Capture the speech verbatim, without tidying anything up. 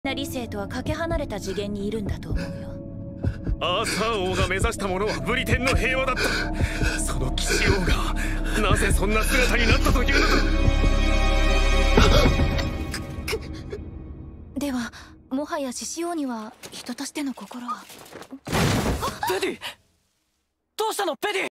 な理性とはかけ離れた次元にいるんだと思うよ。 アーサー王が目指したものはブリテンの平和だった。その騎士王がなぜそんな姿になったというのだ。 ではもはや獅子王には人としての心は。 ペディ、どうしたのペディ。